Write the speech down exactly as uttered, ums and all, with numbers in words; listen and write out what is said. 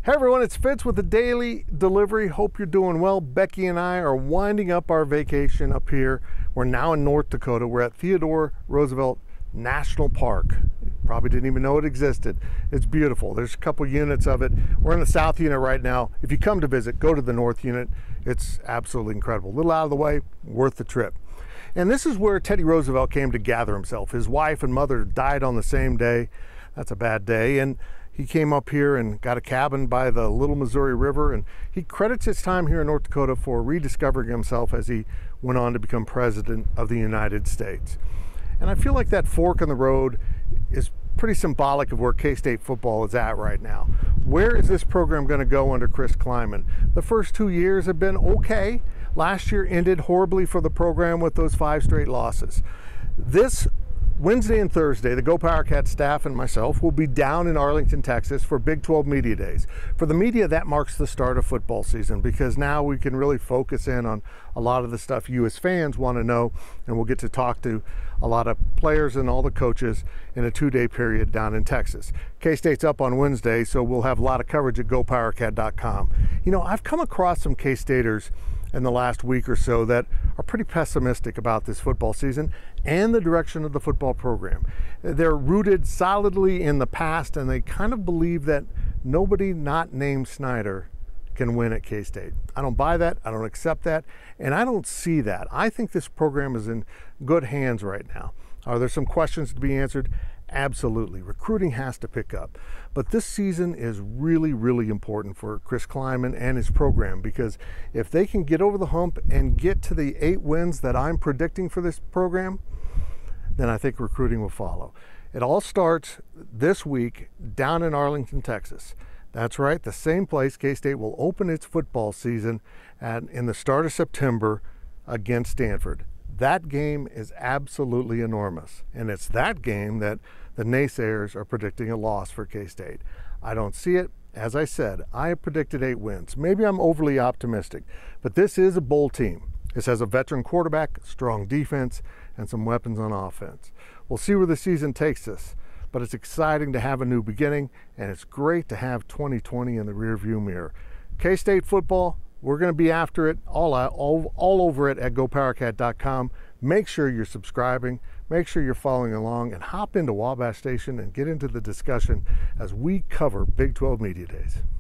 Hey everyone, it's Fitz with the Daily Delivery. Hope you're doing well. Becky and I are winding up our vacation up here. We're now in North Dakota. We're at Theodore Roosevelt National Park. You probably didn't even know it existed. It's beautiful. There's a couple units of it. We're in the south unit right now. If you come to visit, go to the north unit. It's absolutely incredible. A little out of the way, worth the trip. And this is where Teddy Roosevelt came to gather himself. His wife and mother died on the same day. That's a bad day. And he came up here and got a cabin by the Little Missouri River, and he credits his time here in North Dakota for rediscovering himself as he went on to become president of the United States. And I feel like that fork in the road is pretty symbolic of where K-State football is at right now. Where is this program going to go under Chris Klieman? The first two years have been okay. Last year ended horribly for the program with those five straight losses. This Wednesday and Thursday, the Go Power Cat staff and myself will be down in Arlington, Texas for Big twelve Media Days. For the media, that marks the start of football season because now we can really focus in on a lot of the stuff you as fans want to know, and we'll get to talk to a lot of players and all the coaches in a two-day period down in Texas. K-State's up on Wednesday, so we'll have a lot of coverage at go power cat dot com. You know, I've come across some K-Staters in the last week or so that are pretty pessimistic about this football season and the direction of the football program. They're rooted solidly in the past, and they kind of believe that nobody not named Snyder can win at K-State. I don't buy that, I don't accept that, and I don't see that. I think this program is in good hands right now. Are there some questions to be answered? Absolutely. Recruiting has to pick up. But this season is really, really important for Chris Klieman and his program, because if they can get over the hump and get to the eight wins that I'm predicting for this program, then I think recruiting will follow. It all starts this week down in Arlington, Texas. That's right, the same place K-State will open its football season at in the start of September against Stanford. That game is absolutely enormous, and it's that game that the naysayers are predicting a loss for K-State. I don't see it. As I said, I have predicted eight wins. Maybe I'm overly optimistic, but this is a bowl team. This has a veteran quarterback, strong defense, and some weapons on offense. We'll see where the season takes us, but it's exciting to have a new beginning, and it's great to have twenty twenty in the rearview mirror. K-State football, we're going to be after it, all, out, all, all over it at go power cat dot com. Make sure you're subscribing, make sure you're following along, and hop into Wabash Station and get into the discussion as we cover Big twelve Media Days.